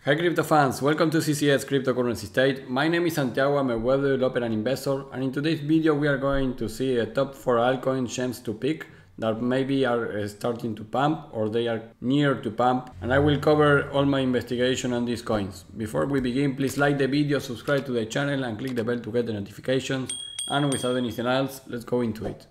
Hi crypto fans, welcome to CCS Cryptocurrency State. My name is Santiago, I'm a web developer and investor, and in today's video we are going to see a top 4 altcoin gems to pick that maybe are starting to pump or they are near to pump, and I will cover all my investigation on these coins. Before we begin, please like the video, subscribe to the channel and click the bell to get the notifications, and without anything else, let's go into it.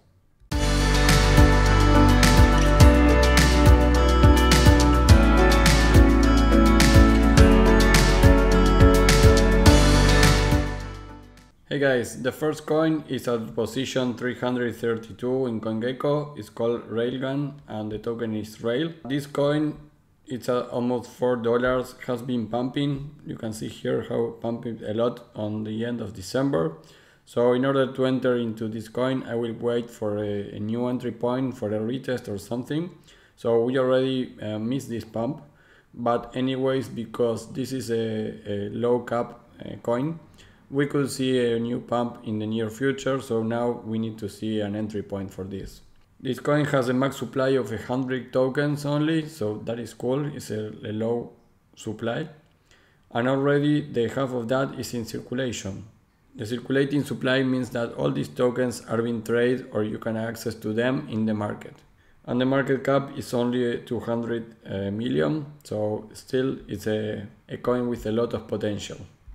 Hey guys, the first coin is at position 332 in CoinGecko. It's called Railgun and the token is Rail. This coin, it's at almost $4, has been pumping. You can see here how pumping a lot on the end of December. So in order to enter into this coin, I will wait for a new entry point for a retest or something. So we already missed this pump. But anyways, because this is a low cap coin, we could see a new pump in the near future, so now we need to see an entry point for this. This coin has a max supply of 100 tokens only, so that is cool. It's a low supply. And already the half of that is in circulation. The circulating supply means that all these tokens are being traded or you can access to them in the market. And the market cap is only 200 million, so still it's a coin with a lot of potential.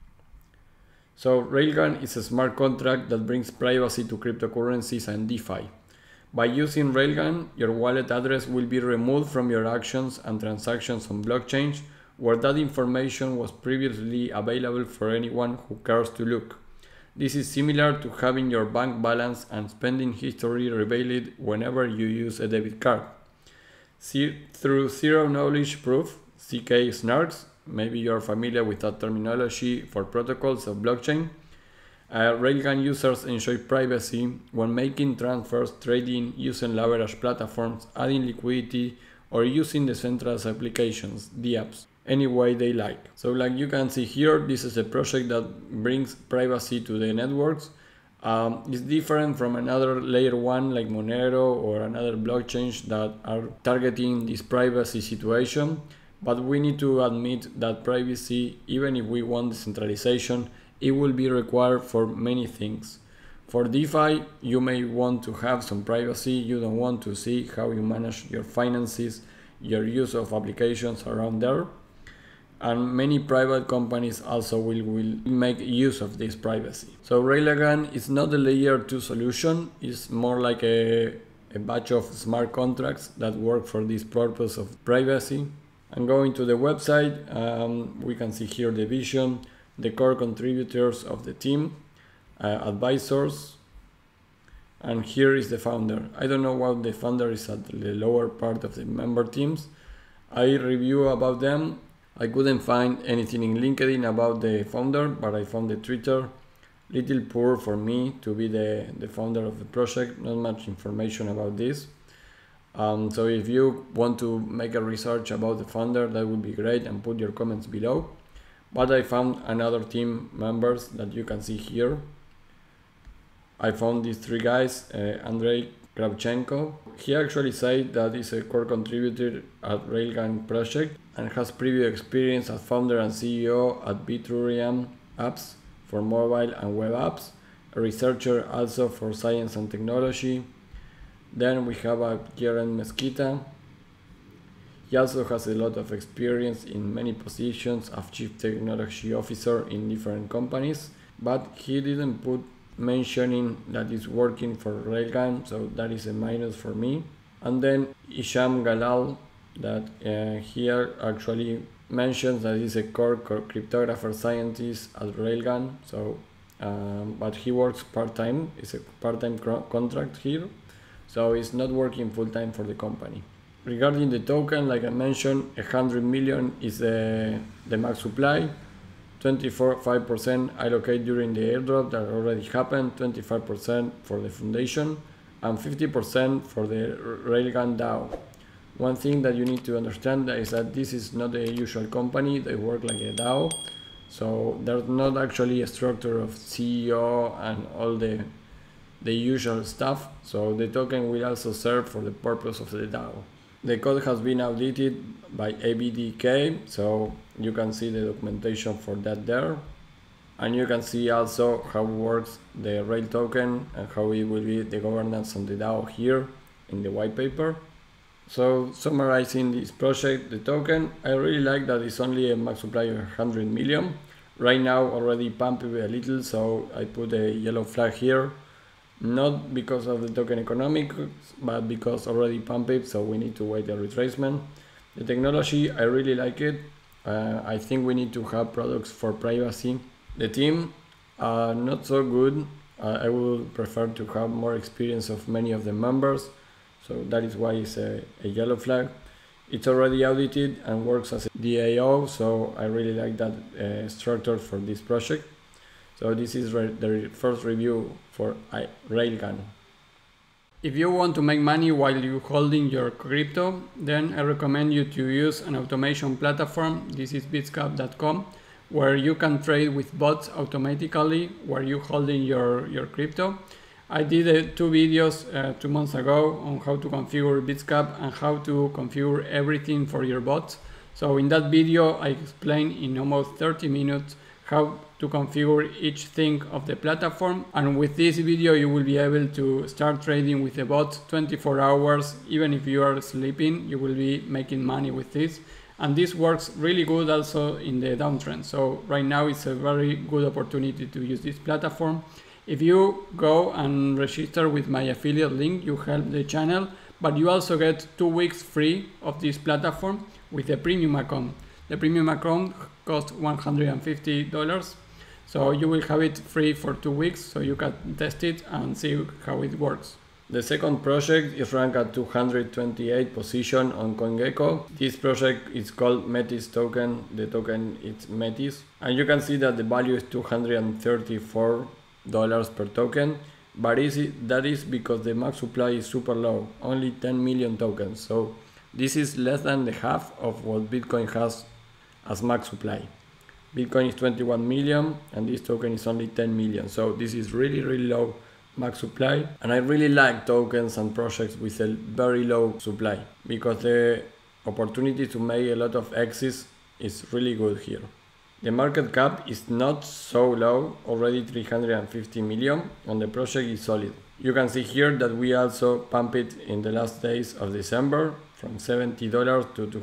So Railgun is a smart contract that brings privacy to cryptocurrencies and DeFi. By using Railgun, your wallet address will be removed from your actions and transactions on blockchain, where that information was previously available for anyone who cares to look. This is similar to having your bank balance and spending history revealed whenever you use a debit card. Through Zero Knowledge Proof, ZK SNARKs, maybe you're familiar with that terminology for protocols of blockchain. Railgun users enjoy privacy when making transfers, trading, using leverage platforms, adding liquidity, or using decentralized applications, DApps, any way they like. So like you can see here, this is a project that brings privacy to the networks. It's different from another layer 1 like Monero or another blockchains that are targeting this privacy situation. But we need to admit that privacy, even if we want decentralization, it will be required for many things. For DeFi, you may want to have some privacy. You don't want to see how you manage your finances, your use of applications around there. And many private companies also will make use of this privacy. So Railgun is not a layer 2 solution. It's more like a batch of smart contracts that work for this purpose of privacy. And going to the website, we can see here the vision, the core contributors of the team, advisors, and here is the founder. I don't know why the founder is at the lower part of the member teams. I review about them. I couldn't find anything in LinkedIn about the founder, but I found the Twitter. Little poor for me to be the founder of the project, not much information about this. So if you want to make a research about the founder, that would be great, and put your comments below. But I found another team members that you can see here. I found these three guys, Andrei Kravchenko. He actually said that he's a core contributor at Railgun project and has previous experience as founder and CEO at Biturium Apps for mobile and web apps, a researcher also for science and technology. Then we have Kieran Mesquita. He also has a lot of experience in many positions as Chief Technology Officer in different companies, but he didn't put mentioning that he's working for Railgun, so that is a minus for me. And then Isham Galal, that here actually mentions that he's a core cryptographer scientist at Railgun, so but he works part-time. It's a part-time contract here. So it's not working full-time for the company. Regarding the token, like I mentioned, 100 million is the max supply. 25% allocate during the airdrop that already happened, 25% for the foundation, and 50% for the Railgun DAO. One thing that you need to understand is that this is not a usual company. They work like a DAO. So there's not actually a structure of CEO and all the usual stuff, so the token will also serve for the purpose of the DAO. The code has been audited by ABDK, so you can see the documentation for that there. And you can see also how works the Rail token and how it will be the governance on the DAO here in the white paper. So summarizing this project, the token, I really like that it's only a max supply of 100 million. Right now already pumped a little, so I put a yellow flag here. Not because of the token economics, but because already pumped, so we need to wait the retracement. The technology, I really like it. I think we need to have products for privacy. The team, not so good. I would prefer to have more experience of many of the members. So that is why it's a yellow flag. It's already audited and works as a DAO, so I really like that structure for this project. So this is the first review for Railgun. If you want to make money while you're holding your crypto, then I recommend you to use an automation platform. This is bitscap.com, where you can trade with bots automatically while you're holding your crypto. I did 2 videos 2 months ago on how to configure Bitscap and how to configure everything for your bots. So in that video I explained in almost 30 minutes how to configure each thing of the platform, and with this video you will be able to start trading with the bot 24 hours. Even if you are sleeping, you will be making money with this, and this works really good also in the downtrend. So right now it's a very good opportunity to use this platform. If you go and register with my affiliate link, you help the channel, but you also get 2 weeks free of this platform with a premium account. The premium account costs $150, so you will have it free for 2 weeks, so you can test it and see how it works. The second project is ranked at 228 position on CoinGecko. This project is called Metis token. The token is Metis, and you can see that the value is $234 per token, but that is because the max supply is super low, only 10 million tokens. So this is less than the half of what Bitcoin has as max supply. Bitcoin is 21 million and this token is only 10 million. So this is really low max supply, and I really like tokens and projects with a very low supply because the opportunity to make a lot of exits is really good here. The market cap is not so low, already 350 million, and the project is solid. You can see here that we also pumped it in the last days of December from $70 to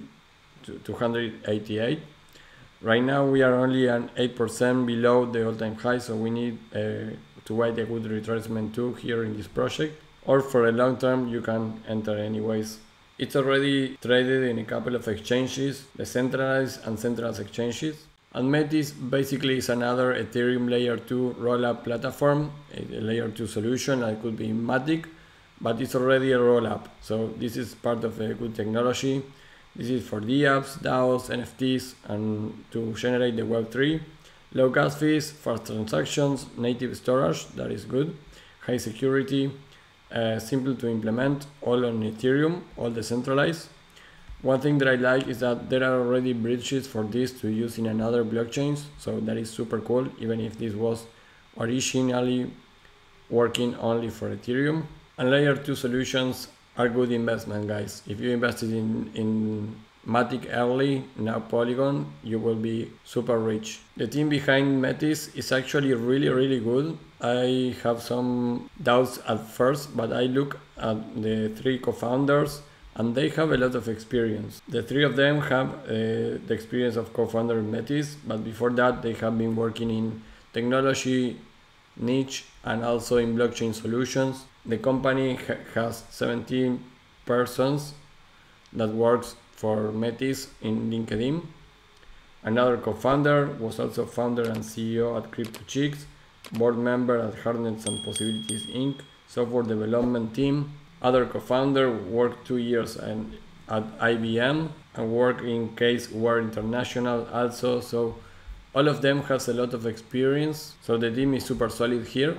288. Right now we are only an 8% below the all-time high, so we need to wait a good retracement too here in this project. Or for a long term you can enter anyways. It's already traded in a couple of exchanges, the centralized and centralized exchanges. And Metis basically is another Ethereum layer 2 rollup platform, a layer 2 solution. It could be Matic, but it's already a rollup. So this is part of a good technology. This is for DApps, DAOs, NFTs, and to generate the Web3. Low gas fees, fast transactions, native storage, that is good, high security, simple to implement, all on Ethereum, all decentralized. One thing that I like is that there are already bridges for this to use in another blockchains, so that is super cool, even if this was originally working only for Ethereum. And layer 2 solutions are good investment, guys. If you invested in Matic early, now Polygon, you will be super rich. The team behind Metis is actually really good. I have some doubts at first, but I look at the 3 co-founders and they have a lot of experience. The 3 of them have the experience of co-founder Metis, but before that they have been working in technology niche and also in blockchain solutions. The company has 17 persons that works for Metis in LinkedIn. Another co-founder was also founder and CEO at CryptoChicks, board member at Hardness and Possibilities Inc., software development team. Other co-founder worked 2 years at IBM and worked in Caseware International also. So all of them has a lot of experience. So the team is super solid here.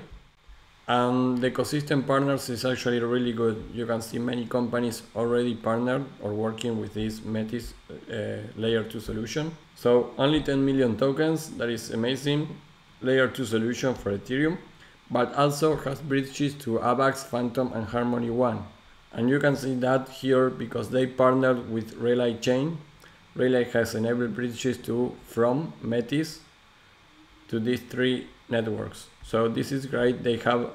And the ecosystem partners is actually really good. You can see many companies already partnered or working with this Metis layer 2 solution. So only 10 million tokens, that is amazing. Layer 2 solution for Ethereum, but also has bridges to AVAX, Phantom and Harmony One. And you can see that here because they partnered with Relay Chain. Relay has enabled bridges from Metis to these three networks. So this is great. They have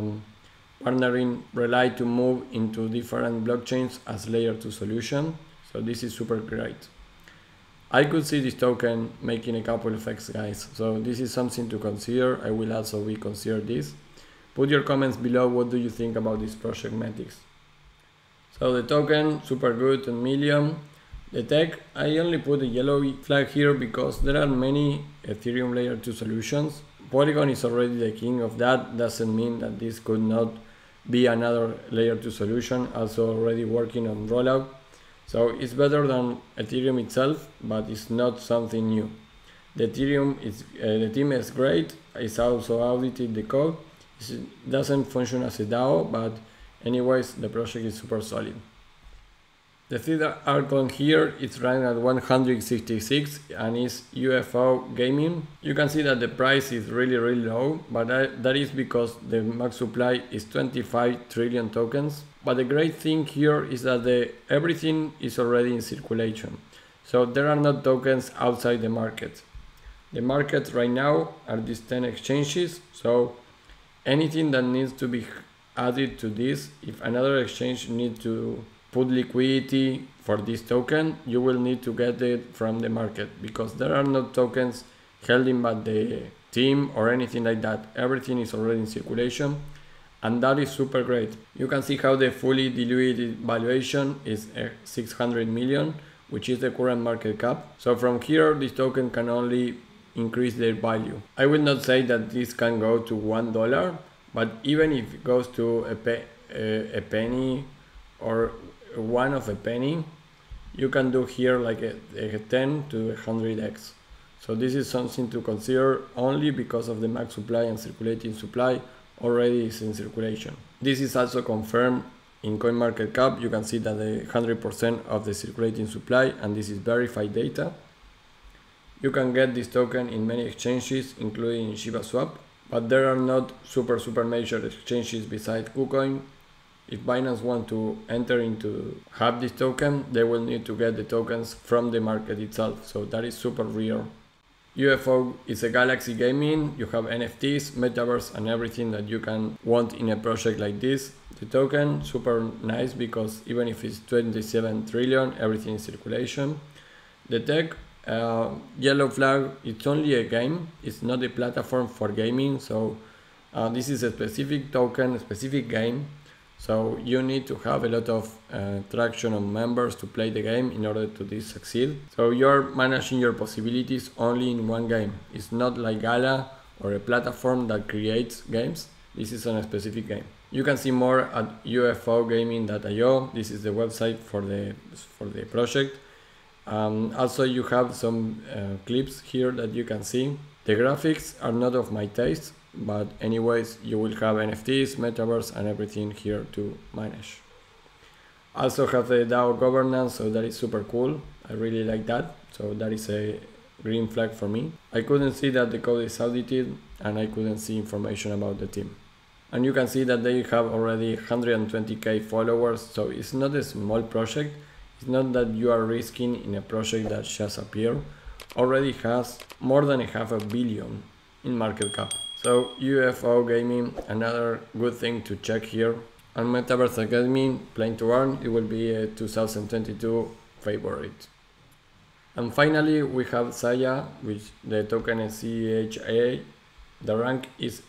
partnering Relay to move into different blockchains as layer 2 solution. So this is super great. I could see this token making a couple of X, guys. So this is something to consider. I will also consider this. Put your comments below. What do you think about this project Metis? So the token, super good, 10 million. The tech, I only put a yellow flag here because there are many Ethereum layer 2 solutions. Polygon is already the king of that. Doesn't mean that this could not be another layer 2 solution, also already working on rollout. So it's better than Ethereum itself, but it's not something new. The team is great. It's also audited the code. It doesn't function as a DAO, but anyways, the project is super solid. The Theta altcoin here is running at 166 and is UFO Gaming. You can see that the price is really low, but that is because the max supply is 25 trillion tokens. But the great thing here is that everything is already in circulation. So there are no tokens outside the market. The market right now are these 10 exchanges. So anything that needs to be added to this, if another exchange needs to put liquidity for this token, you will need to get it from the market because there are no tokens held in by the team or anything like that. Everything is already in circulation, and that is super great. You can see how the fully diluted valuation is 600 million, which is the current market cap. So from here, this token can only increase their value. I will not say that this can go to $1, but even if it goes to a penny or one of a penny, you can do here like a 10 to 100x. So this is something to consider only because of the max supply and circulating supply already is in circulation. This is also confirmed in CoinMarketCap. You can see that the 100% of the circulating supply, and this is verified data. You can get this token in many exchanges, including ShibaSwap, but there are not super major exchanges besides KuCoin. If Binance want to enter into have this token, they will need to get the tokens from the market itself. So that is super rare. UFO is a Galaxy Gaming. You have NFTs, metaverse, and everything that you can want in a project like this. The token, super nice because even if it's 27 trillion, everything is circulation. The tech, yellow flag, it's only a game. It's not a platform for gaming. So this is a specific token, a specific game. So you need to have a lot of traction on members to play the game in order to this succeed. So you're managing your possibilities only in one game. It's not like Gala or a platform that creates games. This is on a specific game. You can see more at ufogaming.io. This is the website for the project. Also you have some clips here that you can see. The graphics are not of my taste, but anyways, you will have NFTs, metaverse, and everything here to manage. Also have the DAO governance, so that is super cool. I really like that. So that is a green flag for me. I couldn't see that the code is audited, and I couldn't see information about the team. And you can see that they have already 120k followers, so it's not a small project. It's not that you are risking in a project that just appeared. Already has more than $500 million in market cap. So UFO Gaming, another good thing to check here. And Metaverse Academy, playing to earn, it will be a 2022 favorite. And finally we have Saya, which the token is CHA. The rank is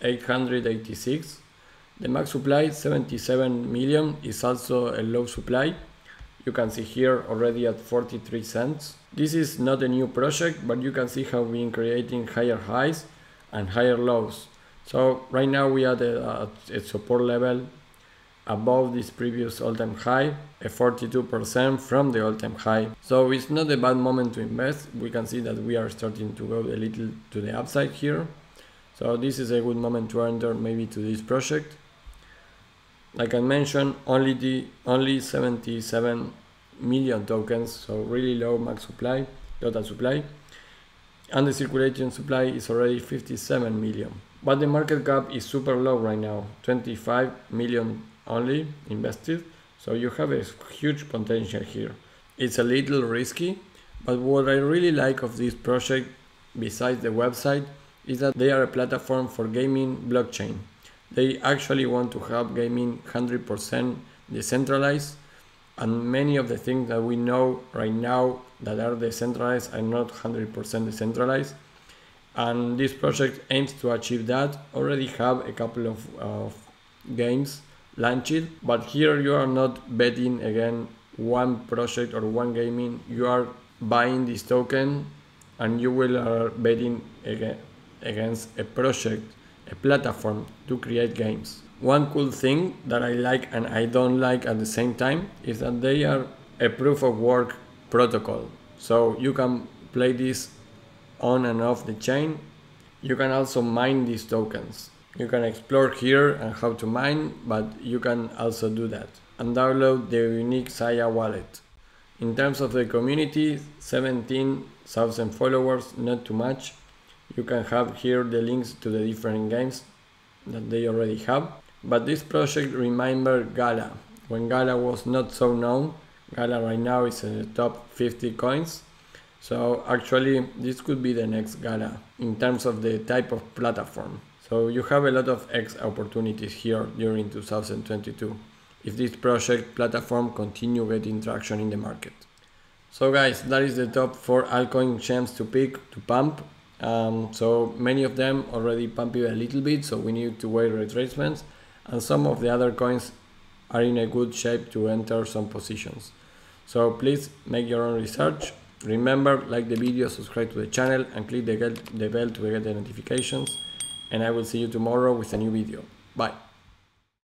886. The max supply 77 million is also a low supply. You can see here already at 43 cents. This is not a new project, but you can see how we've been creating higher highs and higher lows. So right now we are at a support level above this previous all-time high, a 42% from the all-time high. So it's not a bad moment to invest. We can see that we are starting to go a little to the upside here. So this is a good moment to enter maybe to this project. Like I mentioned, only 77 million tokens, so really low max supply, total supply. And the circulating supply is already 57 million. But the market cap is super low right now, 25 million only invested. So you have a huge potential here. It's a little risky, but what I really like of this project, besides the website, is that they are a platform for gaming blockchain. They actually want to have gaming 100% decentralized, and many of the things that we know right now that are decentralized are not 100% decentralized. And this project aims to achieve that. Already have a couple of games launched, but here you are not betting again one project or one gaming. You are buying this token and you will are betting against a project, a platform to create games. One cool thing that I like and I don't like at the same time is that they are a proof of work protocol. So you can play this on and off the chain. You can also mine these tokens. You can explore here and how to mine, but you can also do that and download the unique Saya wallet. In terms of the community, 17,000 followers, not too much. You can have here the links to the different games that they already have. But this project remember Gala. When Gala was not so known, Gala right now is in the top 50 coins. So actually this could be the next Gala in terms of the type of platform. So you have a lot of X opportunities here during 2022 if this project platform continue getting traction in the market. So guys, that is the top 4 altcoin gems to pick to pump. So many of them already pumped a little bit, so we need to wait retracements, and some of the other coins are in a good shape to enter some positions. So please make your own research. Remember, like the video, subscribe to the channel and click the bell to get the notifications, and I will see you tomorrow with a new video. Bye.